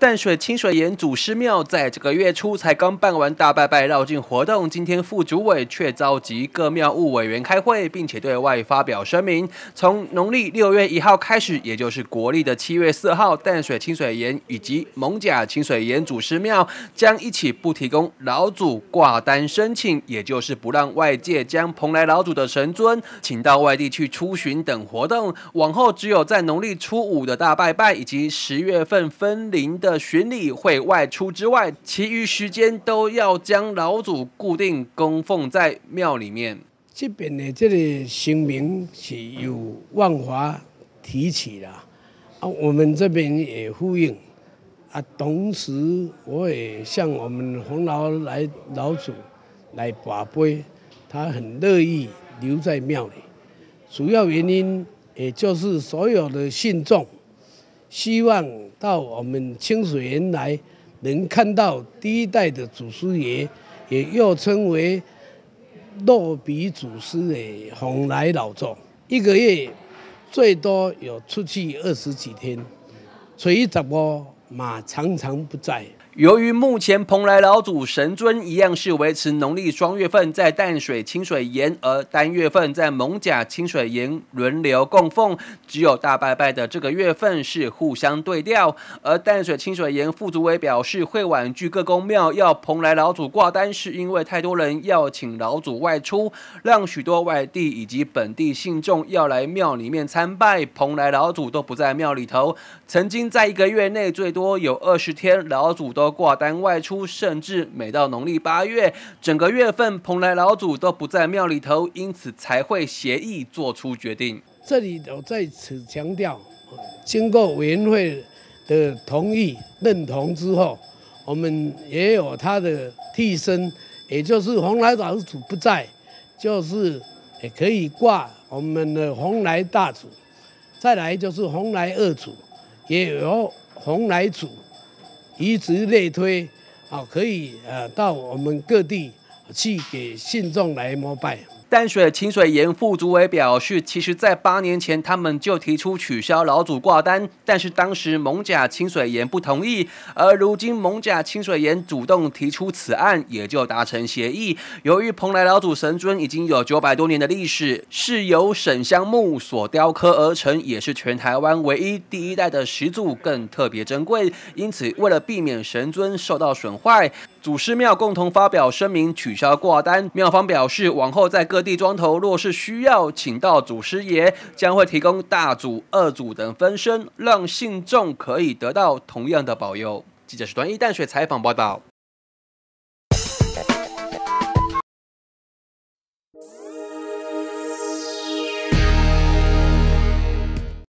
淡水清水岩祖师庙在这个月初才刚办完大拜拜绕境活动，今天副主委却召集各庙务委员开会，并且对外发表声明：从农历6月1号开始，也就是国历的7月4号，淡水清水岩以及艋舺清水岩祖师庙将一起不提供老祖挂单申请，也就是不让外界将蓬莱老祖的神尊请到外地去出巡等活动。往后只有在农历初5的大拜拜以及10月份分灵的巡礼会外出之外，其余时间都要将老祖固定供奉在庙里面。 这边的这个声明是由万华提起啦，我们这边也呼应同时我也向我们洪老祖来拔杯，他很乐意留在庙里，主要原因也就是所有的信众希望到我们清水岩来，能看到第一代的祖师爷，也又称为落笔祖师的蓬莱老祖。1个月最多有出去20几天，初一十五嘛常常不在。 由于目前蓬莱老祖神尊一样是维持农历双月份在淡水清水岩，而单月份在艋舺清水岩轮流供奉，只有大拜拜的这个月份是互相对调。而淡水清水岩副主委表示，会婉拒各公庙要蓬莱老祖挂单，是因为太多人要请老祖外出，让许多外地以及本地信众要来庙里面参拜，蓬莱老祖都不在庙里头。曾经在1个月内最多有20天老祖都挂单外出，甚至每到农历8月，整个月份蓬莱老祖都不在庙里头，因此才会协议做出决定。 这里我在此强调，经过委员会的同意认同之后，我们也有他的替身，也就是蓬莱老祖不在，就是也可以挂我们的蓬莱大祖，再来就是蓬莱二祖，也有蓬莱祖，以此类推，可以到我们各地去给信众来膜拜。 淡水清水岩副主委表示，其实在8年前他们就提出取消老祖挂单，但是当时艋舺清水岩不同意，而如今艋舺清水岩主动提出此案，也就达成协议。由于蓬莱老祖神尊已经有900多年的历史，是由沈香木所雕刻而成，也是全台湾唯一第1代的始祖，更特别珍贵。因此，为了避免神尊受到损坏，祖师庙共同发表声明取消挂单。庙方表示，往后在各地庄头若是需要请到祖师爷，将会提供大祖、二祖等分身，让信众可以得到同样的保佑。记者史端一淡水采访报道。